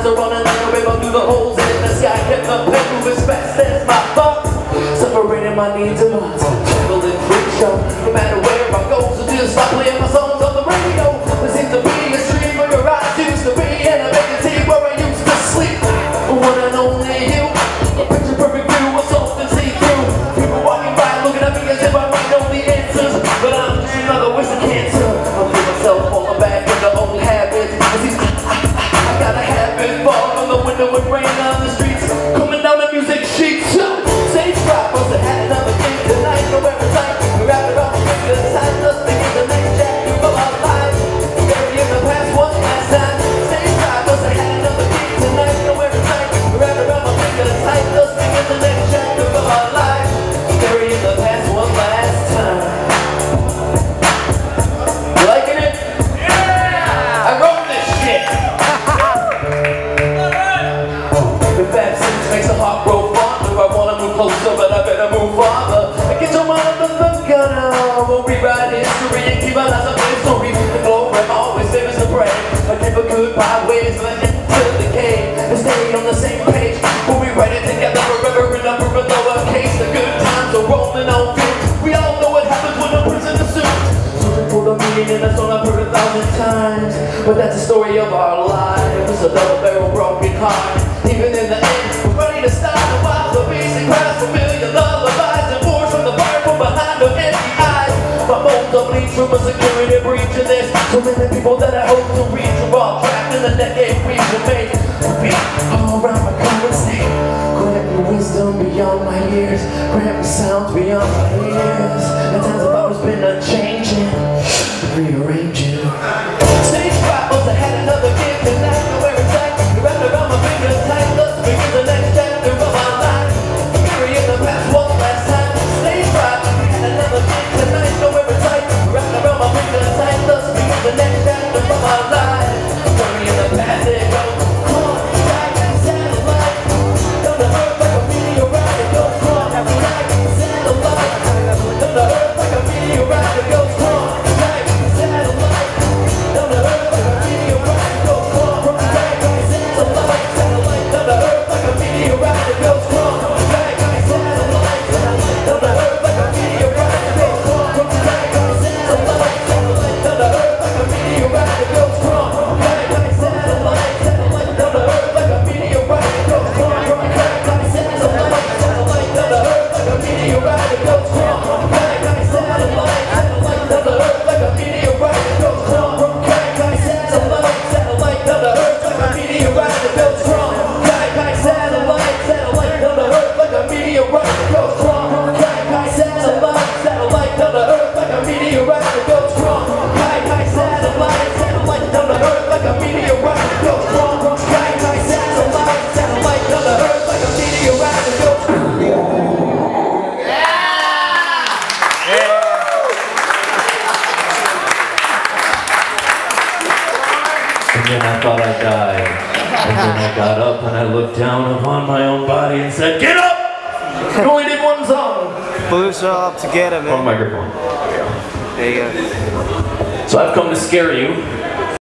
are running like a river through the holes in the sky. Kept the pen move as fast as my thoughts, separating my needs and wants. Traveling freak show, no matter where I go, so just stop playing my songs on the radio. There seems to be a stream where your eyes used to be, and a vacancy where I used to sleep. One and only you, a picture perfect view, a something see through. People walking by looking at me as if I might know the answers, but I'm just another waste of cancer. I feel myself falling back into old habits. I got a habit, fall on the window and rain on the streets, coming down the music sheets. Stage drop, must have had another thing tonight. No every time we wrap it up, because time does begin the next chapter of our lives. Bury in the past one last time. Stage drop, must have had another thing tonight. No every time we wrap it up, because time does begin the next chapter of our lives. Bury in the past one last time. You liking it? Yeah! I wrote this shit. The bad sense makes the heart grow fonder. I wanna move closer, but I better move farther. I get your mind on the gutter. We'll rewrite history and keep our lives up in story. The glory always favors the brave. I never could byways, but into the cave and stay on the same page. We'll rewrite it together forever in upper and lowercase. The good times are rolling on through. We all know what happens when a prisoner suit. Searching for the meaning in a song I've heard 1,000 times, but that's the story of our lives. A double-barrel broken heart. Even in the end, we're ready to stop the wild, the basic cries, familiar lullabies, and wars from the fire from behind our empty eyes. My bones are bleach from a security breach of this. So many people that I hope to reach are all trapped in the decade we will make. Beat all around my current state. Grant me wisdom beyond my years. Grant me sounds beyond my ears. The times about has been unchanging, rearranging. Stage drop, must have had another gift tonight. No every time you wrap around my fingers tight. Let's begin the next chapter of our life. Bury in the past one last time. Stage drop, had another gift tonight. No every time you wrap around my fingers tight. Let's begin the next chapter of our life. Bury in the past, it goes. And then I thought I died. And then I got up and I looked down upon my own body and said, "Get up! You only did one song." Blues are up together, man. Wrong microphone. There you go. So I've come to scare you.